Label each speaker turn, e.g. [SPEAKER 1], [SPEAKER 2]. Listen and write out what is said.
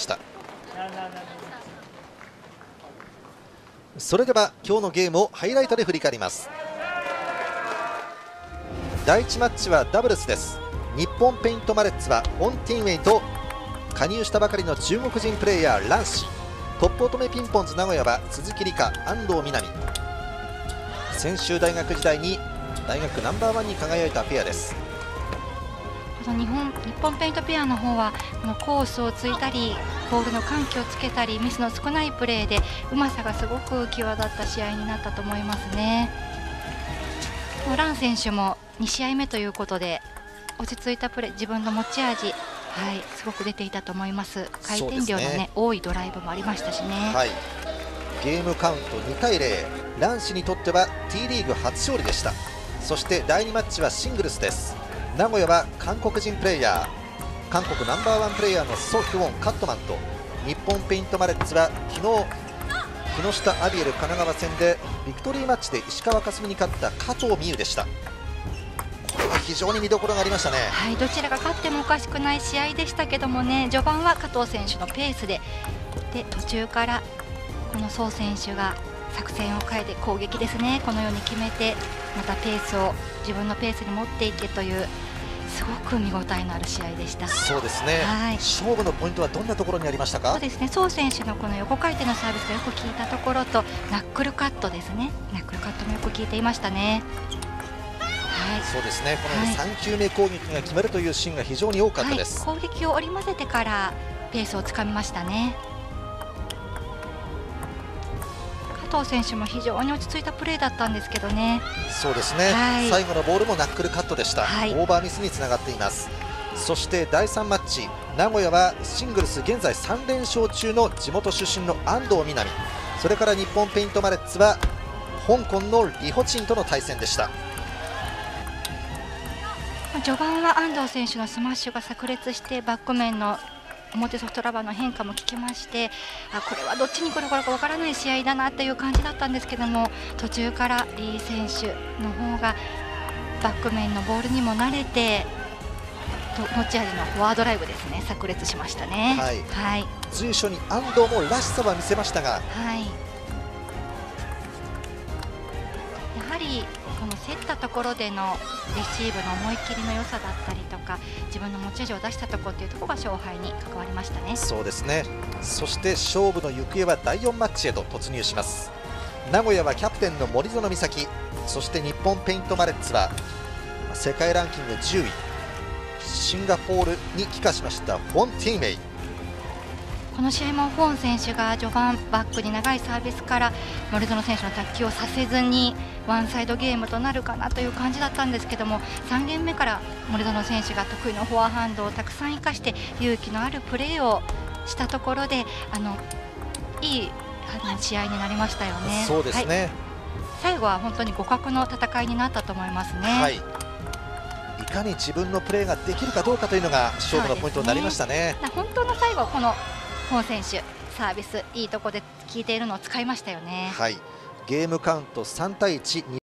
[SPEAKER 1] した。それでは今日のゲームをハイライトで振り返ります。第1マッチはダブルスです。日本ペイントマレッツはオン・ティンウェイと加入したばかりの中国人プレーヤーランシ、トップ乙女ピンポンズ名古屋は鈴木梨香、安藤みなみ。専修大学時代に大学ナンバーワンに輝いたペアです。
[SPEAKER 2] 日本ペイントペアの方はこのコースをついたりボールの緩急をつけたりミスの少ないプレーでうまさがすごく際立った試合になったと思いますね。ラン選手も2試合目ということで落ち着いたプレー、自分の持ち味、すごく出ていたと思います。回転量の、多いドライブもありましたしね。
[SPEAKER 1] ゲームカウント2対0、ラン氏にとっては T リーグ初勝利でした。そして第2マッチはシングルスです。名古屋は韓国人プレーヤー、韓国ナンバーワンプレーヤーのソ・ヒョウォン、カットマンと、日本ペイントマレッツは昨日木下アビエル神奈川戦でビクトリーマッチで石川佳純に勝った加藤美優でした。これは非常に見どころがありましたね。
[SPEAKER 2] どちらが勝ってもおかしくない試合でしたけどもね、序盤は加藤選手のペースで途中からこのソ選手が作戦を変えて攻撃ですね、このように決めてまたペースを自分のペースに持っていけというすごく見応えのある試合でした。
[SPEAKER 1] そうですね、勝負のポイントはどんなところにありましたか？
[SPEAKER 2] そうですね、ソ選手のこの横回転のサービスがよく効いたところとナックルカットですね、ナックルカットもよく効いていましたね。
[SPEAKER 1] そうですね、この3球目攻撃が決まるというシーンが非常に多かったです。
[SPEAKER 2] 攻撃を織り交ぜてからペースをつかみましたね。加藤選手も非常に落ち着いたプレーだったんですけどね。
[SPEAKER 1] そうですね、最後のボールもナックルカットでした。オーバーミスにつながっています。そして第3マッチ、名古屋はシングルス現在3連勝中の地元出身の安藤みなみ、それから日本ペイントマレッツは香港のリホチンとの対戦でした。
[SPEAKER 2] 序盤は安藤選手のスマッシュが炸裂してバック面の表ソフトラバーの変化も効きまして、これはどっちに来るか分からない試合だなという感じだったんですけども、途中からリ選手の方がバック面のボールにも慣れて持ち味のフォアドライブですね、炸裂しましたね。
[SPEAKER 1] 随所に安藤もらしさは見せましたが、
[SPEAKER 2] やはりこの競ったところでのレシーブの思い切りの良さだったりとか自分の持ち味を出したところというところが勝敗に関わりましたね。
[SPEAKER 1] そうですね。そして勝負の行方は第4マッチへと突入します。名古屋はキャプテンの森園美咲、そして日本ペイントマレッツは世界ランキング10位シンガポールに帰化しましたフォン・ティンウェイ。
[SPEAKER 2] この試合もフォン選手が序盤バックに長いサービスから森園選手の卓球をさせずにワンサイドゲームとなるかなという感じだったんですけども、3ゲーム目から森園選手が得意のフォアハンドをたくさん生かして勇気のあるプレーをしたところでいい試合になりましたよね。
[SPEAKER 1] そうですね、
[SPEAKER 2] 最後は本当に互角の戦いになったと思いますね。
[SPEAKER 1] いかに自分のプレーができるかどうかというのが勝負のポイントになりましたね。
[SPEAKER 2] 本当の最後このフォン選手サービスいいところで効いているのを使いましたよね。
[SPEAKER 1] ゲームカウント3対1。